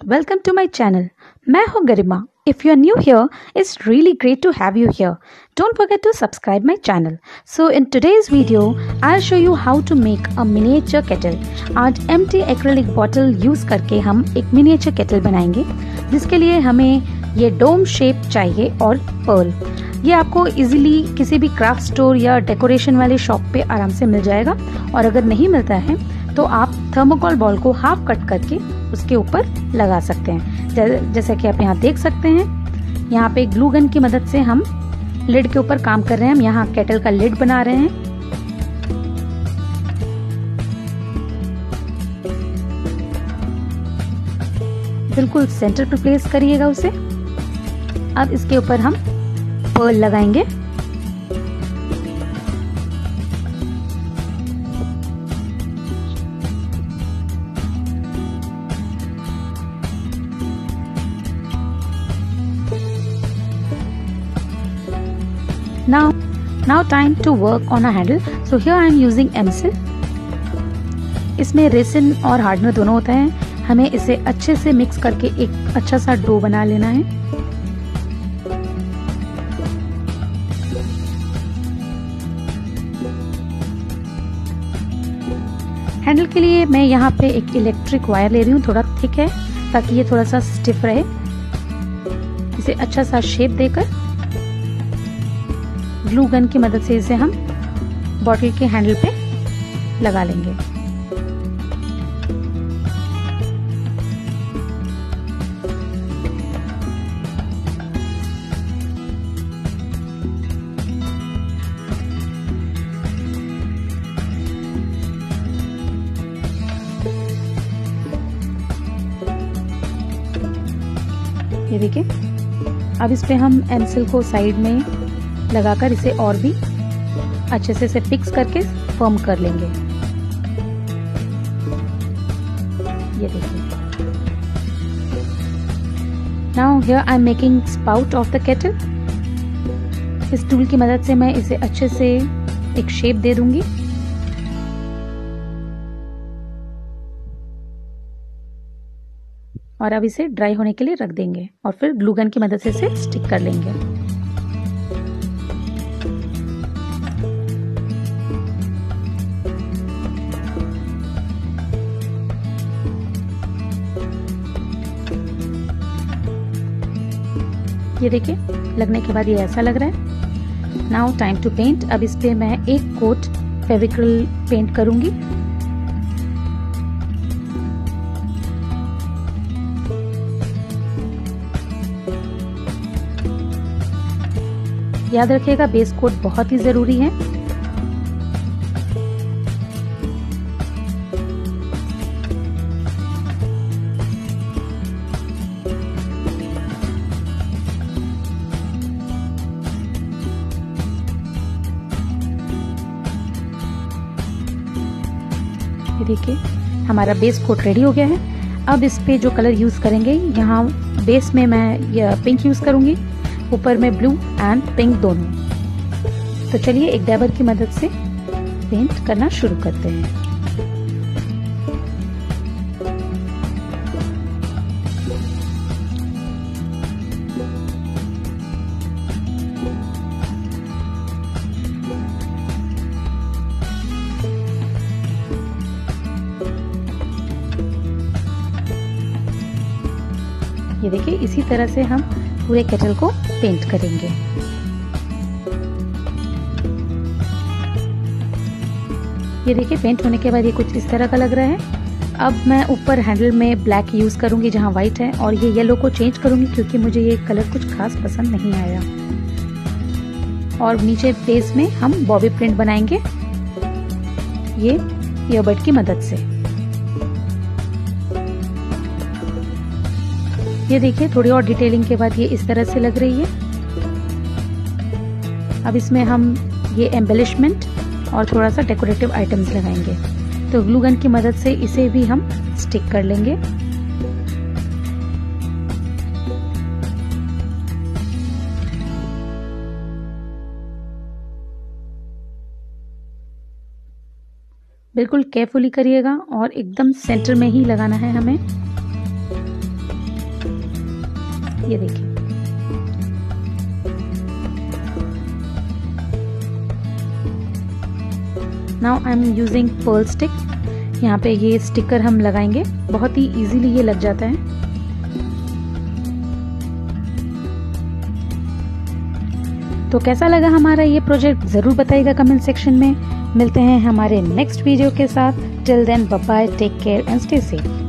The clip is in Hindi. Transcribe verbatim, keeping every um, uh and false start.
Welcome to my channel. मैं हूँ गरिमा। If you are new here, it's really great to have you here. Don't forget to subscribe my channel. So in today's video, I'll show you how to make a miniature kettle. आज empty acrylic bottle use करके हम एक miniature kettle बनाएंगे, जिसके लिए हमें ये डोम शेप चाहिए और पर्ल। ये आपको इजीली किसी भी क्राफ्ट स्टोर या डेकोरेशन वाले शॉप पे आराम से मिल जाएगा, और अगर नहीं मिलता है तो आप थर्मोकोल बॉल को हाफ कट करके उसके ऊपर लगा सकते हैं। जैसा कि आप यहाँ देख सकते हैं, यहाँ पे ग्लू गन की मदद से हम लिड के ऊपर काम कर रहे हैं। हम यहाँ केटल का लिड बना रहे हैं। बिल्कुल सेंटर पे प्लेस करिएगा उसे। अब इसके ऊपर हम पर्ल लगाएंगे। Now, now time to work on a handle. So here I am using M-Seal. इसमें रेसिन और हार्डनर दोनों होता है। हमें इसे अच्छे से मिक्स करके एक अच्छा सा डो बना लेना है। हैंडल के लिए मैं यहाँ पे एक इलेक्ट्रिक वायर ले रही हूँ, थोड़ा थिक है ताकि ये थोड़ा सा स्टिफ रहे। इसे अच्छा सा शेप देकर ग्लू गन की मदद से इसे हम बॉटल के हैंडल पे लगा लेंगे। ये देखिए, अब इस पे हम एमसिल को साइड में लगाकर इसे और भी अच्छे से इसे फिक्स करके फर्म कर लेंगे। ये देखिए। Now here I am making spout of the kettle. इस टूल की मदद से मैं इसे अच्छे से एक शेप दे दूंगी। और अब इसे ड्राई होने के लिए रख देंगे और फिर ग्लू गन की मदद से इसे स्टिक कर लेंगे। ये देखिए, लगने के बाद ये ऐसा लग रहा है। Now time to paint. अब इस पे मैं एक कोट फेविक्रल पेंट करूंगी। याद रखिएगा, बेस कोट बहुत ही जरूरी है। ये देखिए, हमारा बेस कोट रेडी हो गया है। अब इस पे जो कलर यूज करेंगे, यहाँ बेस में मैं ये पिंक यूज करूंगी, ऊपर में ब्लू एंड पिंक दोनों। तो चलिए एक डैबर की मदद से पेंट करना शुरू करते हैं। ये देखिए, इसी तरह से हम पूरे केटल को पेंट करेंगे। ये देखिए, पेंट होने के बाद ये कुछ इस तरह का लग रहा है। अब मैं ऊपर हैंडल में ब्लैक यूज करूंगी जहां व्हाइट है, और ये येलो को चेंज करूंगी क्योंकि मुझे ये कलर कुछ खास पसंद नहीं आया। और नीचे बेस में हम बॉबी प्रिंट बनाएंगे ये ईयरबड की मदद से। ये देखिए, थोड़ी और डिटेलिंग के बाद ये इस तरह से लग रही है। अब इसमें हम ये एम्बेलिशमेंट और थोड़ा सा डेकोरेटिव आइटम्स लगाएंगे। तो ग्लू गन की मदद से इसे भी हम स्टिक कर लेंगे। बिल्कुल केयरफुली करिएगा और एकदम सेंटर में ही लगाना है हमें। ये देखिए। Now I am using pearl stick. यहाँ पे ये स्टिकर हम लगाएंगे, बहुत ही इजीली ये लग जाता है। तो कैसा लगा हमारा ये प्रोजेक्ट ज़रूर बताइएगा कमेंट सेक्शन में। मिलते हैं हमारे नेक्स्ट वीडियो के साथ। Till then bye bye, take care and stay safe.